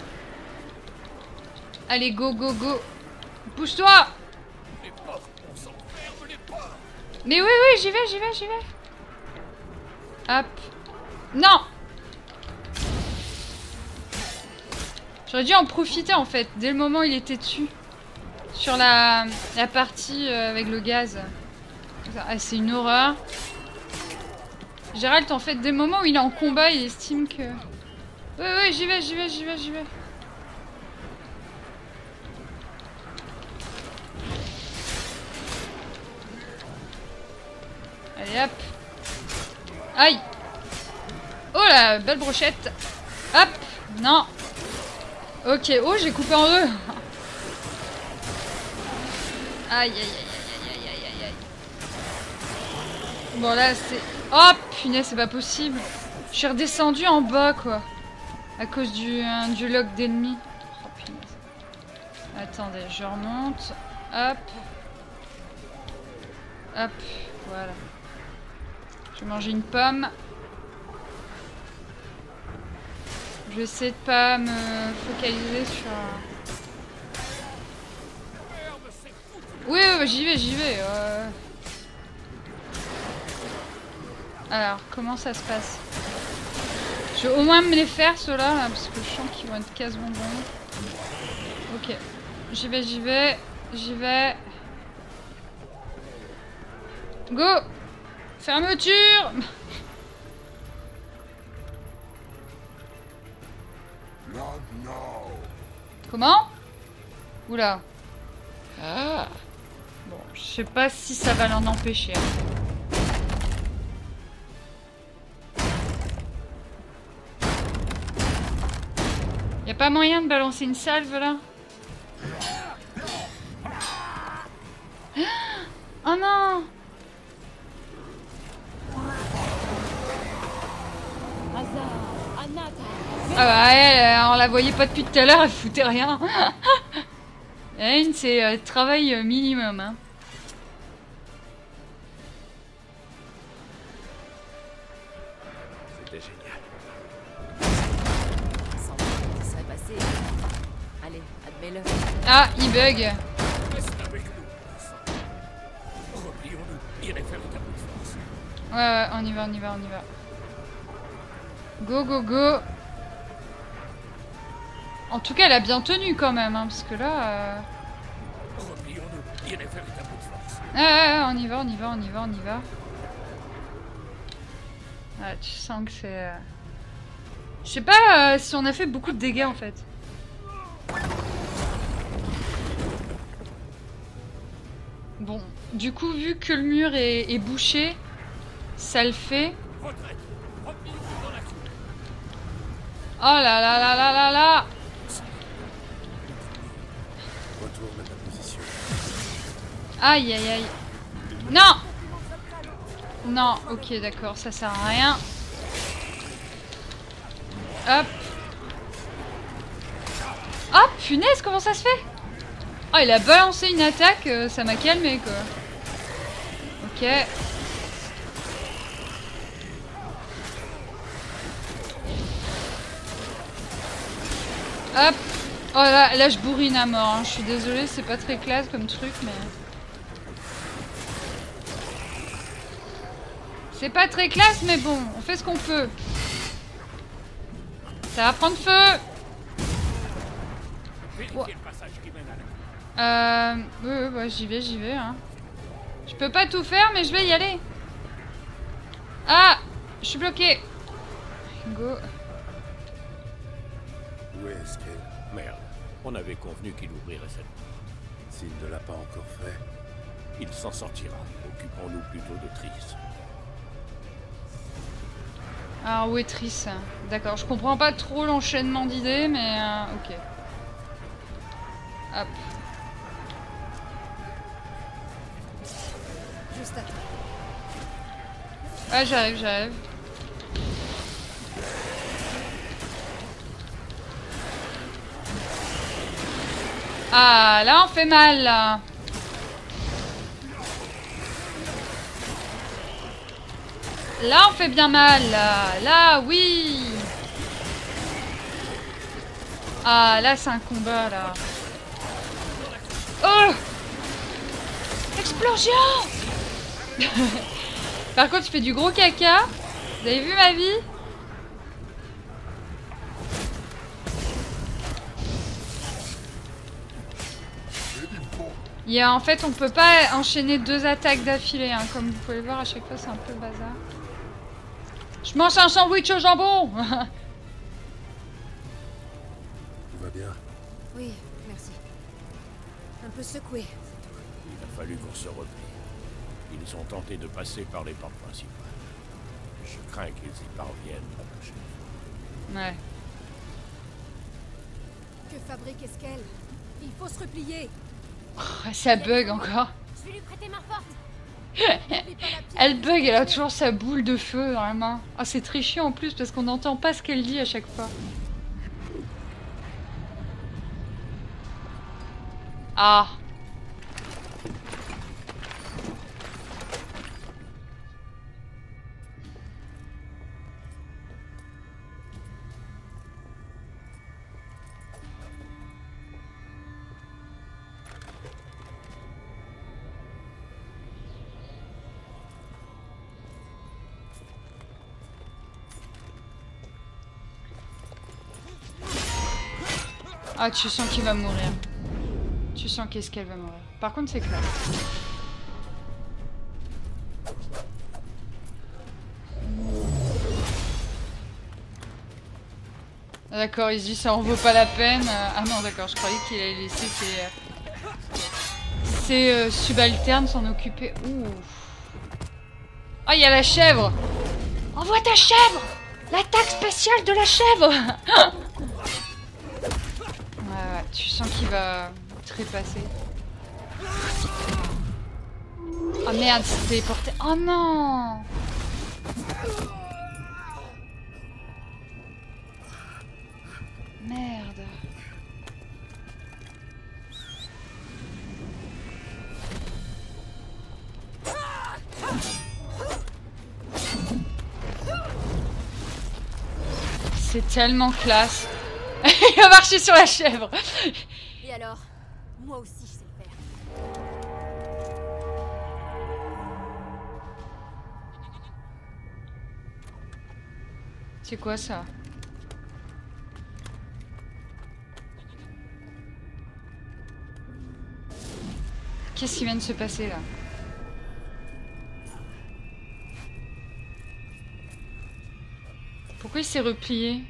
Allez, go, go, go. Pousse-toi. Mais oui, oui, j'y vais, j'y vais, j'y vais. Hop. Non. J'aurais dû en profiter en fait, dès le moment où il était dessus. Sur la, la partie euh, avec le gaz. Ah, c'est une horreur. Gérald, en fait, dès le moment où il est en combat, il estime que... Oui, oui, j'y vais, j'y vais, j'y vais, j'y vais. Allez, hop. Aïe. Oh là, belle brochette. Hop. Non. Ok, oh, j'ai coupé en deux. Aïe, aïe, aïe, aïe, aïe, aïe, aïe, aïe. Bon, là, c'est... Oh, punaise, c'est pas possible. Je suis redescendu en bas, quoi. À cause du, euh, du lock d'ennemis. Oh, punaise. Attendez, je remonte. Hop. Hop, voilà. Je vais manger une pomme. Je vais essayer de pas me focaliser sur... Oui, oui, j'y vais, j'y vais. Euh... Alors, comment ça se passe? Je vais au moins me les faire, ceux-là, là, parce que je sens qu'ils vont être casse-bonbons. Ok. J'y vais, j'y vais. J'y vais. Go! Fermeture! Comment? Oula. Ah. Bon, je sais pas si ça va l'en empêcher. Y a pas moyen de balancer une salve là? Oh non! Ah bah elle, on la voyait pas depuis tout à l'heure, elle foutait rien. Elle, c'est euh, travail minimum. Hein. C'était génial. Sans doute ce qui serait passé. Allez, admets-le. Ah, il bug. Reste avec nous. Replions-nous. Irai faire ta bout de force. Ouais, ouais, on y va, on y va, on y va. Go, go, go. En tout cas, elle a bien tenu quand même, hein, parce que là... Euh... Replions-nous. Irai faire ta bout de force. Ouais, ouais, ouais, on y va, on y va, on y va, on y va. Ouais, tu sens que c'est... Euh... Je sais pas euh, si on a fait beaucoup de dégâts, en fait. Bon, du coup, vu que le mur est, est bouché, ça le fait. Retraite. Replions-nous dans la cour. Oh là là là là là là. Retourne à ta position. Aïe aïe aïe. Non. Non, ok d'accord, ça sert à rien. Hop. Oh punaise, comment ça se fait? Oh, il a balancé une attaque, euh, ça m'a calmé quoi. Ok. Hop. Oh là, là je bourrine à mort, hein. Je suis désolée, c'est pas très classe comme truc, mais... C'est pas très classe, mais bon, on fait ce qu'on peut. Ça va prendre feu. Oh. Euh... Oui, oui, bah, j'y vais, j'y vais. Hein. Je peux pas tout faire, mais je vais y aller. Ah, je suis bloqué. Go. Où est-ce qu'elle... Merde, on avait convenu qu'il ouvrirait cette porte. S'il ne l'a pas encore fait... Il s'en sortira. Occupons-nous plutôt de Triss. Ah, où est Triss? D'accord, je comprends pas trop l'enchaînement d'idées, mais... Euh, ok. Hop. Juste à toi. Ah, j'arrive, j'arrive. Ah, là on fait mal, là. Là on fait bien mal, là. Là, oui. Ah, là c'est un combat, là. Oh! Explosion! Par contre, je fais du gros caca. Vous avez vu ma vie? Il y a, en fait, on peut pas enchaîner deux attaques d'affilée. Hein. Comme vous pouvez le voir, à chaque fois, c'est un peu le bazar. Je mange un sandwich au jambon. Tout va bien? Oui, merci. Un peu secoué. Il a fallu qu'on se replie. Ils ont tenté de passer par les portes principales. Je crains qu'ils y parviennent la prochaine fois. Ouais. Que fabrique Eskel? Il faut se replier. Oh, ça bug encore. Je vais lui prêter main forte. Elle bug, elle a toujours sa boule de feu dans la main. Ah, c'est très chiant en plus parce qu'on n'entend pas ce qu'elle dit à chaque fois. Ah. Ah, tu sens qu'il va mourir. Tu sens qu'est-ce qu'elle va mourir. Par contre, c'est clair. D'accord, il se dit ça en vaut pas la peine. Ah non, d'accord, je croyais qu'il allait laisser ses, ses euh, subalternes s'en occuper. Ouh. Oh, il y a la chèvre. Envoie ta chèvre. L'attaque spéciale de la chèvre. Ouais, ouais, tu sens qu'il va trépasser. Oh merde, c'est téléporté. Oh non! Merde. C'est tellement classe. Il va marcher sur la chèvre. Et alors? Moi aussi, je sais le faire. C'est quoi ça? Qu'est-ce qui vient de se passer là? Pourquoi il s'est replié?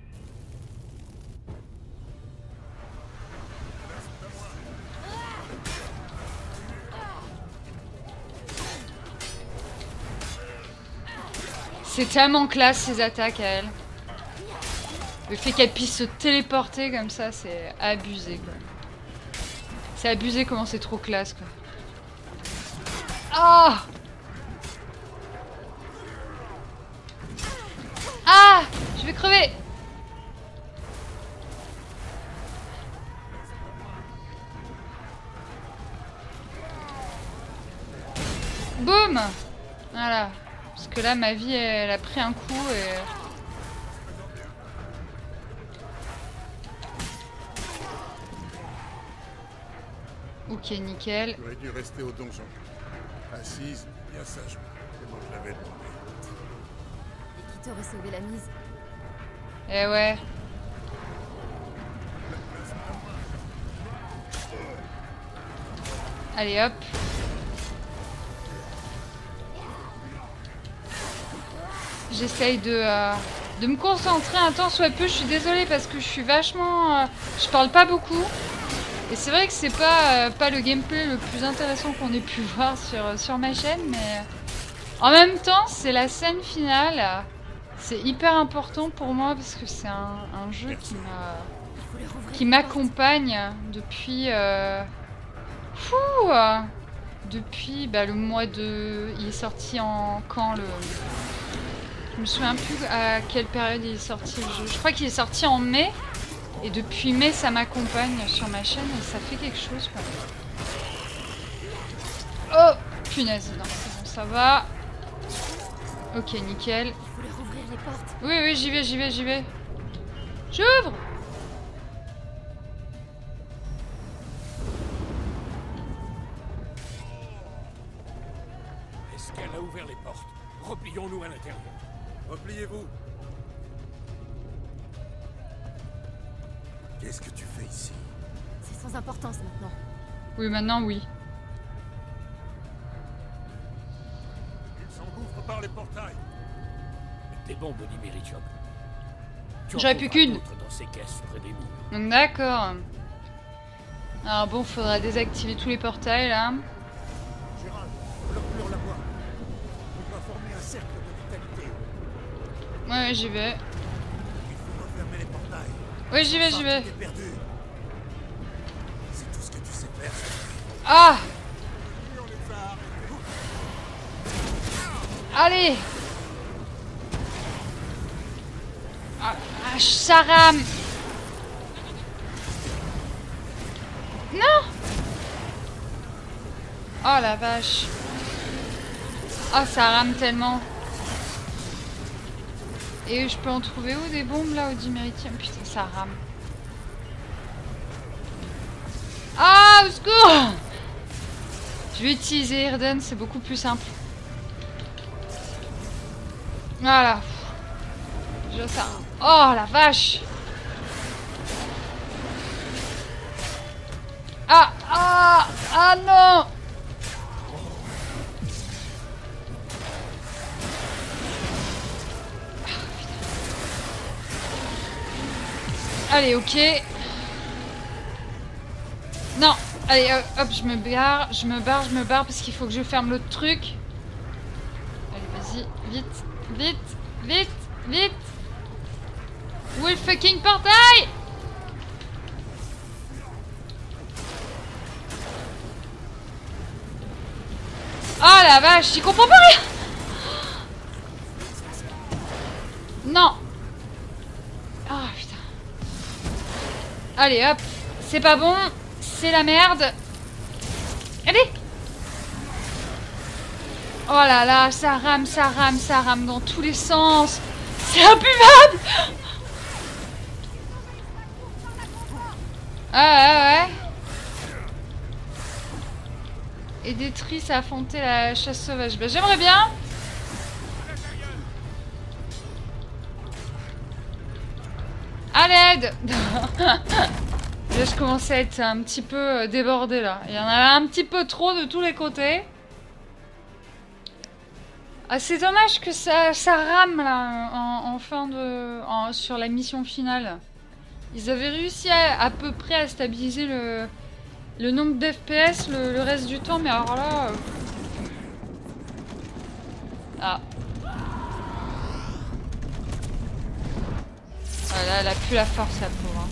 C'est tellement classe ces attaques à elle. Le fait qu'elle puisse se téléporter comme ça, c'est abusé quoi. C'est abusé comment c'est trop classe quoi. Ah! Ah! Je vais crever! Boum! Voilà. Parce que là, ma vie, elle a pris un coup et... Ok, nickel. Tu aurais dû rester au donjon. Assise, bien sagement. C'est moi qui l'avais demandé. Et qui t'aurait sauvé la mise? Eh ouais. Allez hop. J'essaye de, euh, de me concentrer un temps soit peu. Je suis désolée parce que je suis vachement... Euh, je parle pas beaucoup. Et c'est vrai que c'est pas, euh, pas le gameplay le plus intéressant qu'on ait pu voir sur, sur ma chaîne. Mais en même temps, c'est la scène finale. C'est hyper important pour moi parce que c'est un, un jeu qui m'a... qui m'accompagne depuis... Euh, fou euh, depuis bah, le mois de... Il est sorti en... Quand le... Je me souviens plus à quelle période il est sorti le jeu. Je crois qu'il est sorti en mai. Et depuis mai, ça m'accompagne sur ma chaîne et ça fait quelque chose, quoi. Oh, punaise. Non, c'est bon, ça va. Ok, nickel. Il faut leur ouvrir les portes. Oui, oui, j'y vais, j'y vais, j'y vais. J'ouvre! Est-ce qu'elle a ouvert les portes? Replions-nous à l'intérieur. Repliez-vous. Qu'est-ce que tu fais ici? C'est sans importance maintenant. Oui, maintenant, oui. Ils s'engouffrent par les portails. Des bombes d'iméritium. J'aurais plus qu'une. Dans ces caisses près des murs. D'accord. Alors bon, faudra désactiver tous les portails, là. Gérald, bloque-leur la voie. On doit former un cercle de vitalité. Ouais, ouais, j'y vais. Il faut refermer les portails. Oui, j'y vais, j'y vais. T'es perdu. C'est tout ce que tu sais faire. Ah! Allez! Ah, ah, ça rame! Non! Oh la vache! Oh, ça rame tellement! Et je peux en trouver où des bombes là au diméritium? Putain, ça rame. Ah, au secours! Je vais utiliser Irden, c'est beaucoup plus simple. Voilà. Je ça. Oh la vache! Ah! Ah! Ah non! Allez, ok. Non, allez, hop, je me barre, je me barre, je me barre parce qu'il faut que je ferme l'autre truc. Allez, vas-y, vite, vite, vite, vite. Où est le fucking portail? Oh la vache, j'y comprends pas rien. Non. Ah putain. Allez hop, c'est pas bon, c'est la merde. Allez. Oh là là, ça rame, ça rame, ça rame dans tous les sens. C'est imbuvable. Ah ouais ouais. Et des tristes à affronter la chasse sauvage. Bah, j'aimerais bien. À l'aide. Là, je commençais à être un petit peu débordée là. Il y en avait un petit peu trop de tous les côtés. Ah, c'est dommage que ça, ça rame là en, en fin de, en, sur la mission finale. Ils avaient réussi à, à peu près à stabiliser le, le nombre d'F P S le, le reste du temps, mais alors là... Euh... Ah. Ah là, elle a plus la force, la pauvre. Hein.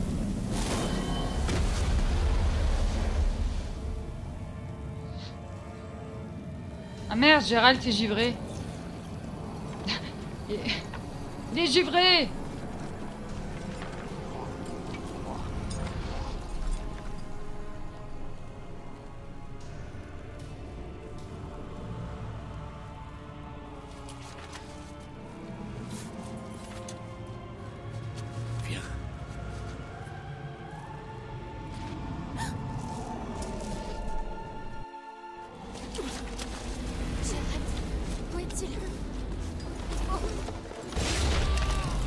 Ah merde, Gérald, t'es givré. Il est givré.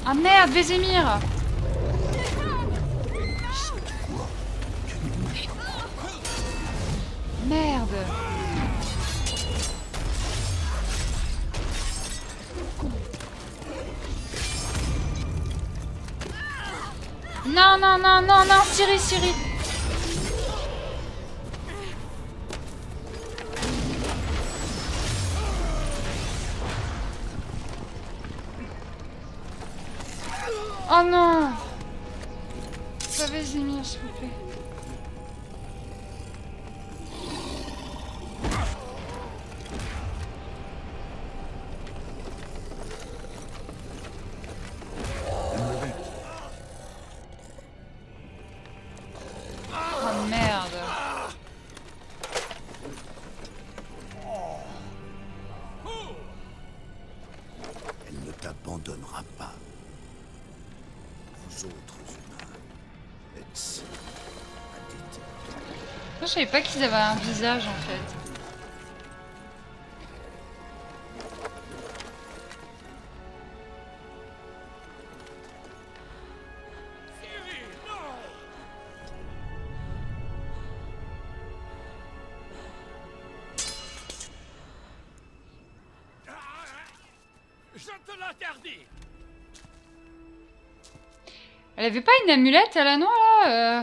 Ah merde, Vézémir! Merde! Non, non, non, non, non, Ciri, Ciri! Oh non! Ça va, Vézémir, s'il vous plaît. Oh merde! Elle ne t'abandonnera pas. Vous autres humains êtes si pathétiques. Je savais pas qu'ils avaient un visage en fait. Je te l'interdis. Elle avait pas une amulette à la noix là euh...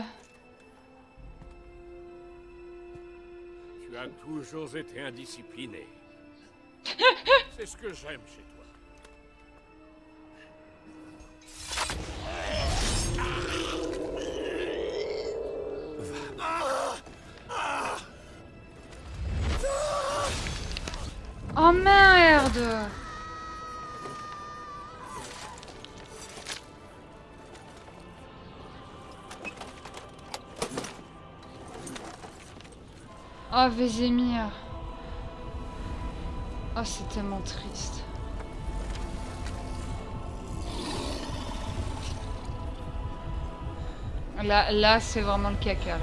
Tu as toujours été indiscipliné. C'est ce que j'aime chez toi. Oh merde! Oh Vézémir. Oh c'est tellement triste. Là, là c'est vraiment le caca là.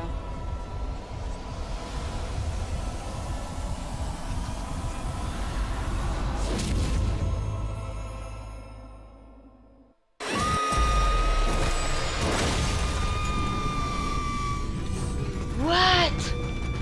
What?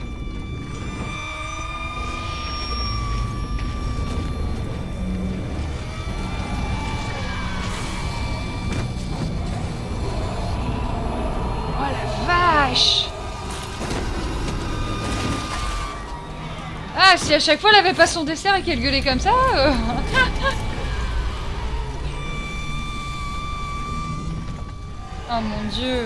Ah, si à chaque fois elle avait pas son dessert et qu'elle gueulait comme ça... Euh... oh mon dieu.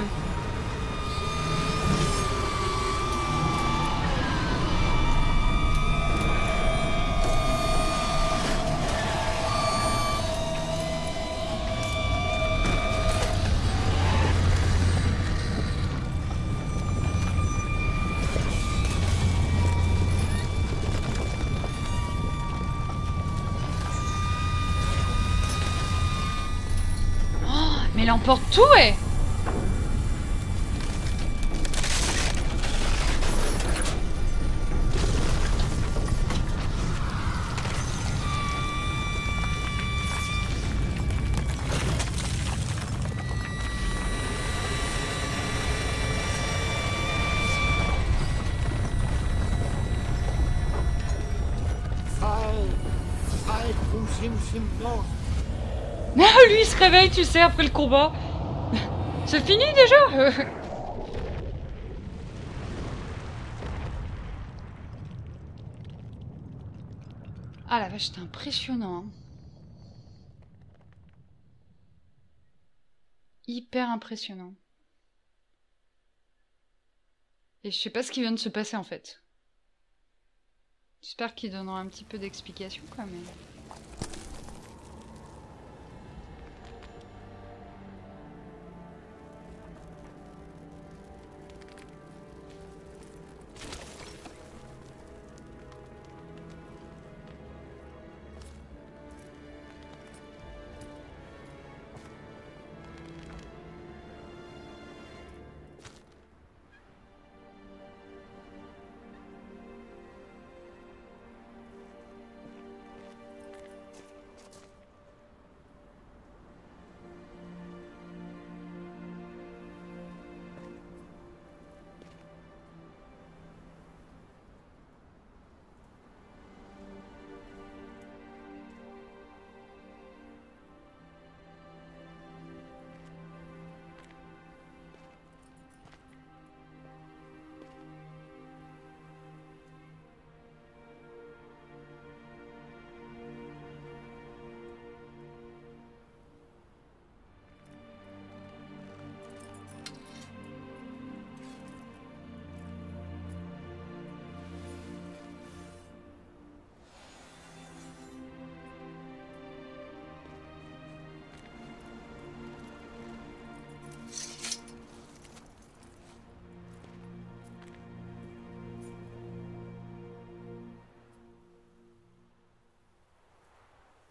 Mais il emporte tout, ouais. Ah, lui il se réveille, tu sais, après le combat. C'est fini déjà. Ah la vache, c'était impressionnant. Hein. Hyper impressionnant. Et je sais pas ce qui vient de se passer en fait. J'espère qu'il donnera un petit peu d'explication quand même.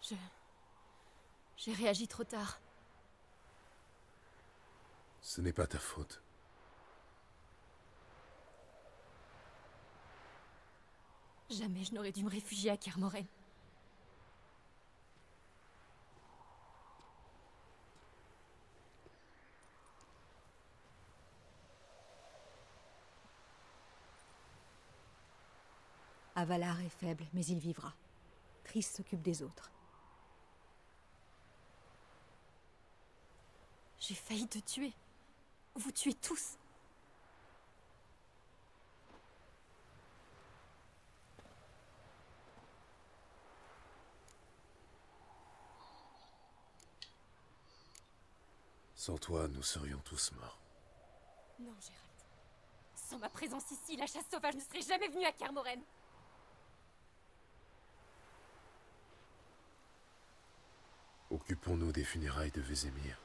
Je... J'ai réagi trop tard. Ce n'est pas ta faute. Jamais je n'aurais dû me réfugier à Kermoren. Avalar est faible, mais il vivra. Triss s'occupe des autres. J'ai failli te tuer. Vous tuez tous. Sans toi, nous serions tous morts. Non, Gérald. Sans ma présence ici, la chasse sauvage ne serait jamais venue à Kermoren. Occupons-nous des funérailles de Vézémir.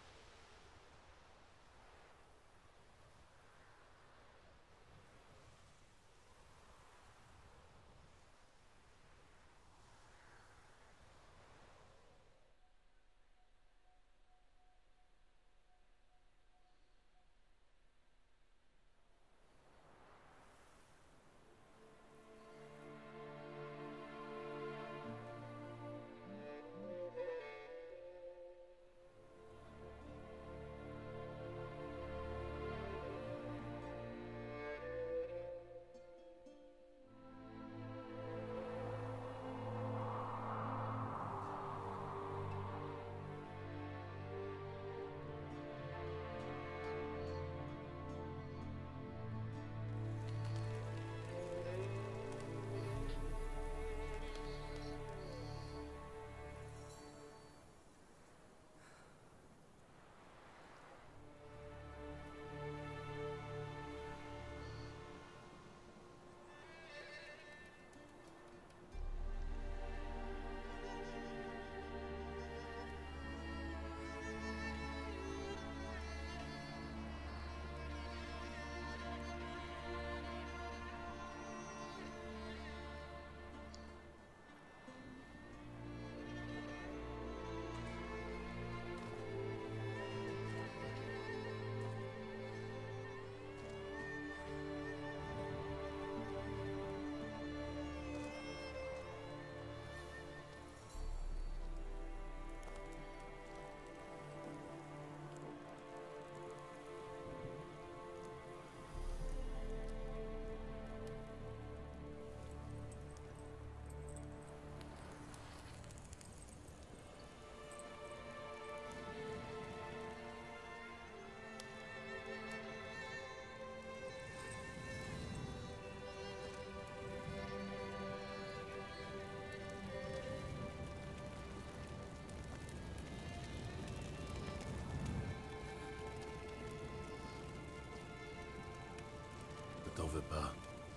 Ne t'en veux pas.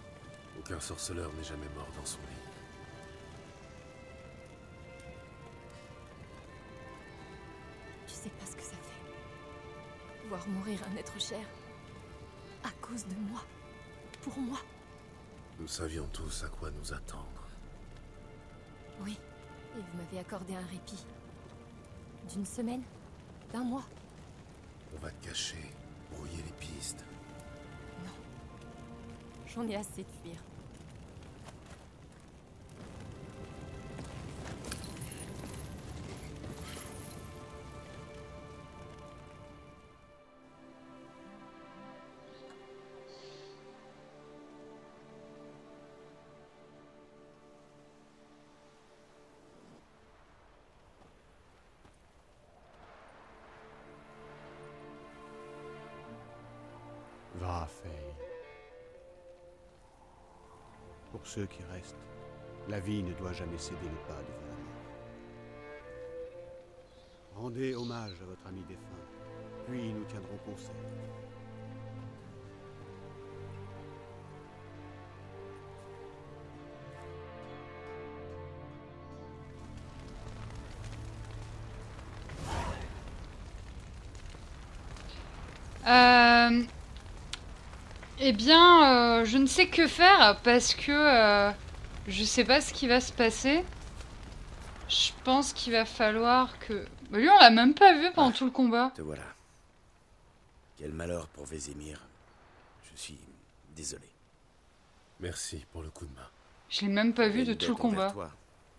Aucun sorceleur n'est jamais mort dans son lit. Tu sais pas ce que ça fait. Voir mourir un être cher. À cause de moi. Pour moi. Nous savions tous à quoi nous attendre. Oui. Et vous m'avez accordé un répit. D'une semaine? D'un mois? On va te cacher, brouiller les pistes. Non. J'en ai assez de fuir. Va, Faye. Pour ceux qui restent, la vie ne doit jamais céder le pas devant la mort. Rendez hommage à votre ami défunt, puis nous tiendrons conseil. Euh... Eh bien, euh, je ne sais que faire parce que euh, je sais pas ce qui va se passer. Je pense qu'il va falloir que... Bah, lui, on l'a même pas vu pendant Ah, tout le combat. Te voilà. Quel malheur pour Vézémir. Je suis désolé. Merci pour le coup de main. Je l'ai même pas vu Une de dette tout le envers combat. toi.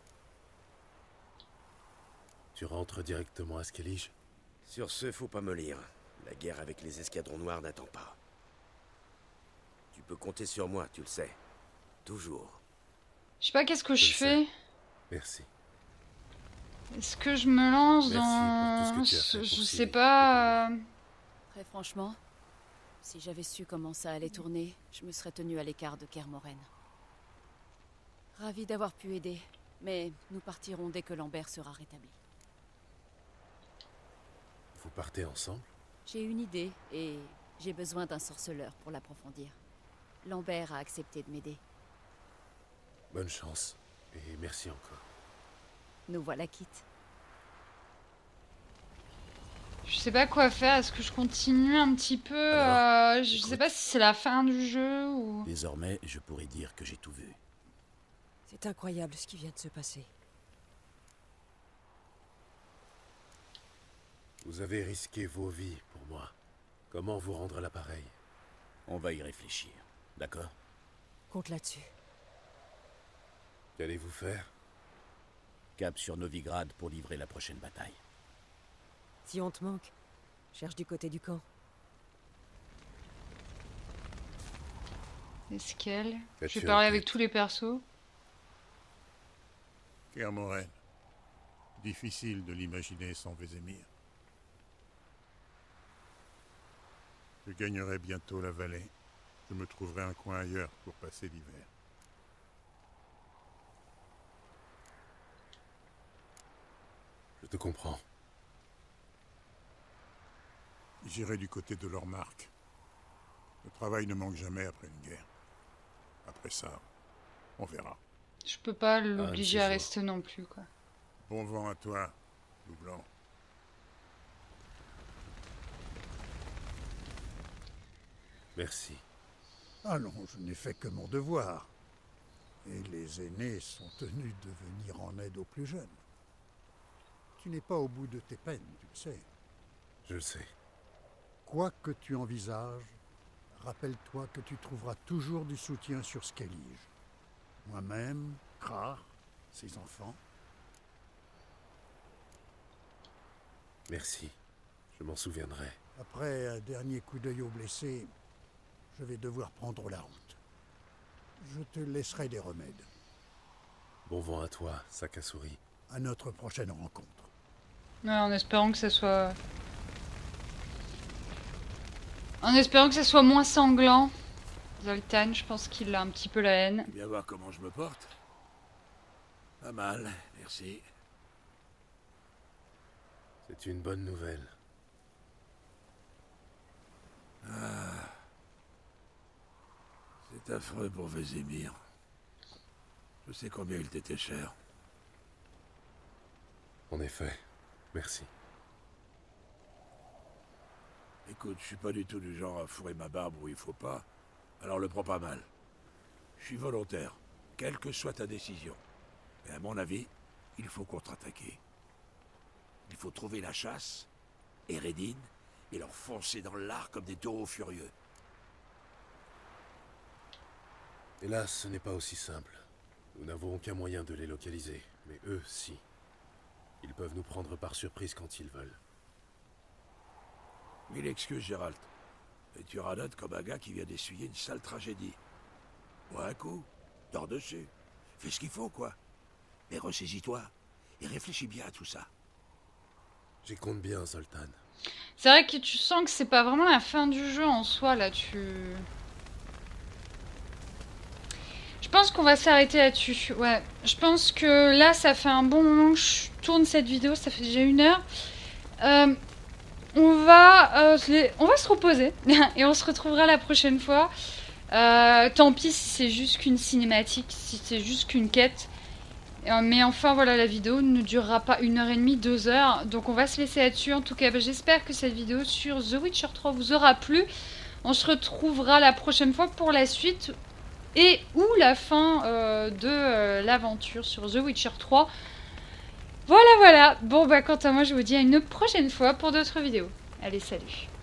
Tu rentres directement à Skellige? Sur ce, faut pas me lire. La guerre avec les escadrons noirs n'attend pas. Tu peux compter sur moi, tu le sais. Toujours. Je sais pas qu'est-ce que Je je le fais. sais. Merci. Est-ce que je me lance Merci dans... pour tout ce que tu as fait Je pour sais Ciri pas... euh, Très franchement, si j'avais su comment ça allait tourner, je me serais tenue à l'écart de Kermoren. Ravi d'avoir pu aider, mais nous partirons dès que Lambert sera rétabli. Vous partez ensemble? J'ai une idée et j'ai besoin d'un sorceleur pour l'approfondir. Lambert a accepté de m'aider. Bonne chance. Et merci encore. Nous voilà quittes. Je sais pas quoi faire. Est-ce que je continue un petit peu Alors, euh, Je sais pas si c'est la fin du jeu ou... Désormais, je pourrais dire que j'ai tout vu. C'est incroyable ce qui vient de se passer. Vous avez risqué vos vies pour moi. Comment vous rendre l'appareil? On va y réfléchir, d'accord? Compte là-dessus. Qu'allez-vous faire? Cap sur Novigrad pour livrer la prochaine bataille. Si on te manque, cherche du côté du camp. Est-ce qu'elle... Faites Je vais sur parler la avec tête. tous les persos. Kermoren. Difficile de l'imaginer sans Vézémir. Je gagnerai bientôt la vallée. Je me trouverai un coin ailleurs pour passer l'hiver. Je te comprends. J'irai du côté de leur marque. Le travail ne manque jamais après une guerre. Après ça, on verra. Je peux pas Un de l'obliger ces à jours. rester non plus, quoi. Bon vent à toi, loup blanc. Merci. Ah non, je n'ai fait que mon devoir. Et les aînés sont tenus de venir en aide aux plus jeunes. Tu n'es pas au bout de tes peines, tu le sais. Je le sais. Quoi que tu envisages, rappelle-toi que tu trouveras toujours du soutien sur Skellige. Moi-même, Krar, ses enfants. Merci. Je m'en souviendrai. Après un dernier coup d'œil aux blessés, je vais devoir prendre la route. Je te laisserai des remèdes. Bon vent à toi, sac à souris. À notre prochaine rencontre. Ouais, en espérant que ça soit... En espérant que ça soit moins sanglant. Zoltan, je pense qu'il a un petit peu la haine. Viens voir comment je me porte. Pas mal, merci. C'est une bonne nouvelle. Ah. C'est affreux pour Vézémir. Je sais combien il t'était cher. En effet, merci. Écoute, je suis pas du tout du genre à fourrer ma barbe où il faut pas, alors le prends pas mal. Je suis volontaire, quelle que soit ta décision. Et à mon avis, il faut contre-attaquer. Il faut trouver la chasse, Eredin, et leur foncer dans l'art comme des taureaux furieux. Hélas, ce n'est pas aussi simple. Nous n'avons aucun moyen de les localiser, mais eux, si. Ils peuvent nous prendre par surprise quand ils veulent. Mille excuses, Gérald. Et tu radotes comme un gars qui vient d'essuyer une sale tragédie. Bois un coup, dors dessus. Fais ce qu'il faut, quoi. Mais ressaisis-toi et réfléchis bien à tout ça. J'y compte bien, Zoltan. C'est vrai que tu sens que c'est pas vraiment la fin du jeu en soi, là, tu... Je pense qu'on va s'arrêter là-dessus, ouais. Je pense que là, ça fait un bon moment que je tourne cette vidéo, ça fait déjà une heure. Euh, on, va, euh, les... on va se reposer, et on se retrouvera la prochaine fois. Euh, tant pis si c'est juste qu'une cinématique, si c'est juste qu'une quête. Euh, mais enfin, voilà, la vidéo ne durera pas une heure et demie, deux heures. Donc on va se laisser là-dessus. En tout cas, bah, j'espère que cette vidéo sur The Witcher trois vous aura plu. On se retrouvera la prochaine fois pour la suite. Et ou la fin euh, de euh, l'aventure sur The Witcher trois. Voilà, voilà. Bon, bah, quant à moi, je vous dis à une prochaine fois pour d'autres vidéos. Allez, salut.